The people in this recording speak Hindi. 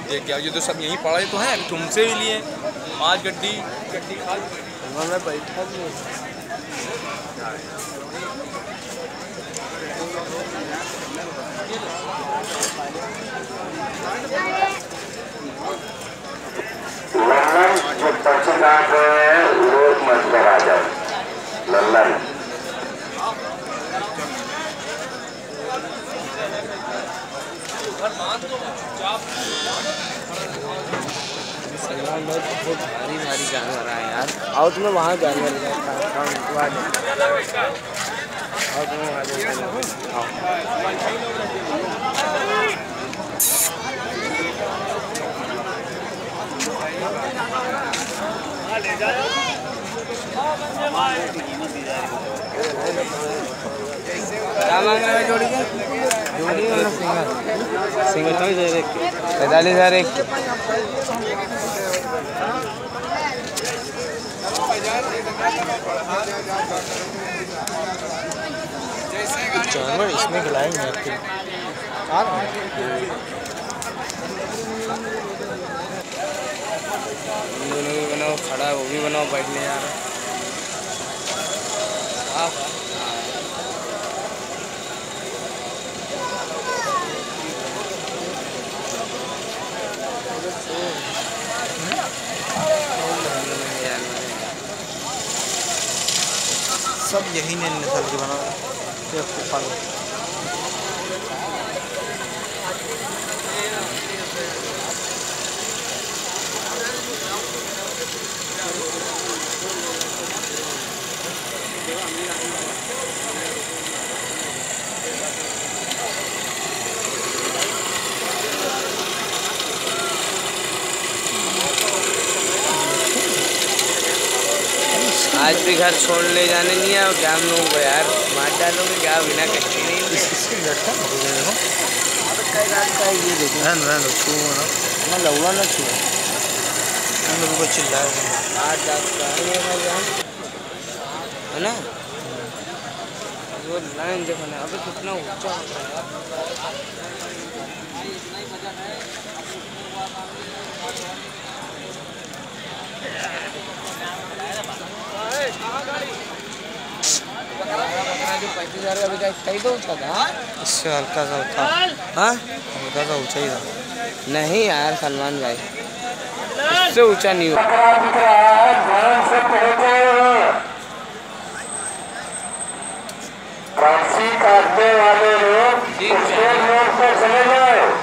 देख के ये तो सब यहीं पड़ा तो है, तुमसे भी लिए 5 गड्डी खा मैं बैठा भी लोग मत आ जाए लल्लन बहुत भारी भारी जानवर आए यार। आओ तुम्हें वहाँ जानवर आओ तुम्हें क्या मांग रहे हो जोड़ी के? जोड़ी वाला सिंगल तो 45,000 एक। जानवर इसमें खिलाएंगे आपके दोनों भी बनाओ, खड़ा वो भी बनाओ, बैठने यार। सब यही ने नस्ल के बना आज भी घर छोड़ ले जाने नहीं आओ क्या हम लोग यार? मार डालोगे क्या बिना कच्ची नहीं? ना लौड़ा ना छुआ चिल्लाए है ना। वो लाइन देखो ना अभी कितना ऊंचा होता है यार। जो 35,000 अभी तक सही तो ऊँचा था। इससे हल्का सा था। हाँ हल्का सा ऊँचा ही था। नहीं यार सलमान भाई इससे ऊँचा नहीं हुआ। काटने वाले लोग चले जाए।